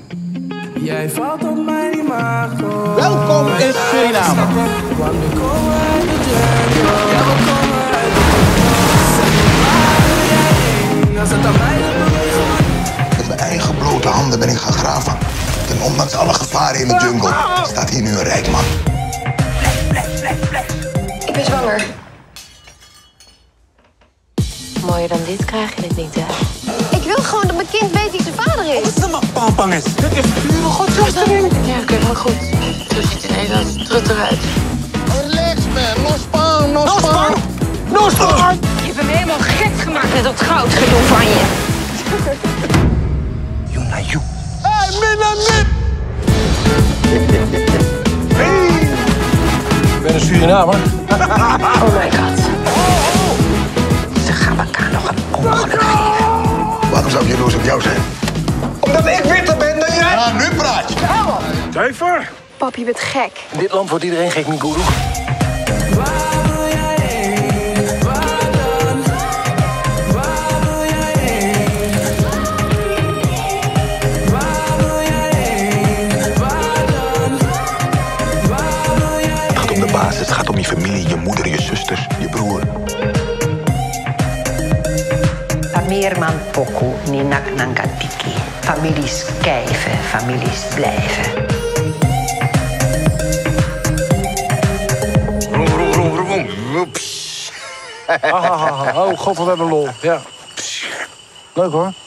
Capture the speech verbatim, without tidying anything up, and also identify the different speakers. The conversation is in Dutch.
Speaker 1: Jij valt op mijn imago.
Speaker 2: Welkom in Suriname.
Speaker 1: Want we komen uit de jungle. Ja, we komen uit de jungle. Zeg me waar wil jij heen? Als het aan mij ligt.
Speaker 3: Met mijn eigen blote handen ben ik gaan graven. En ondanks alle gevaren in de jungle staat hier nu een rijk man.
Speaker 4: Ik ben zwanger. Mooier dan dit krijg je het niet, hè? Ik wil gewoon dat mijn kind weet wie zijn vader is.
Speaker 2: Wat is maar pampang is? Dit is pure godslastering.
Speaker 4: Ja, kijk maar goed. Zo ziet het Nederlands trut eruit.
Speaker 3: Relax man, no span, no span.
Speaker 2: No span!
Speaker 4: Je hebt hem helemaal gek gemaakt met dat goudgedoe van je.
Speaker 3: You na you.
Speaker 2: Hey, minna min! Hey! Ik ben een Surinamer.
Speaker 4: Oh my god. Ze gaan elkaar nog een ongeluk geven.
Speaker 3: Waarom zou ik jaloers op jou zijn?
Speaker 2: Omdat ik witter ben dan jij!
Speaker 3: Ja, nu praat je.
Speaker 2: Zuiver!
Speaker 4: Pap, je bent gek.
Speaker 2: In dit land wordt iedereen gek, mijn guru.
Speaker 1: Waar wil jij heen? Waar dan? Waar wil jij heen? Waar wil jij heen? Waar dan? Waar wil jij heen?
Speaker 3: Het gaat om de basis, het gaat om je familie, je moeder, je zusters, je broer.
Speaker 5: Pameerman poku ninak nangatiki. Families kijven, families blijven.
Speaker 3: Vroom, vroom, vroom, vroom. Woeps.
Speaker 2: Oh god, wat hebben we lol. Ja. Leuk hoor.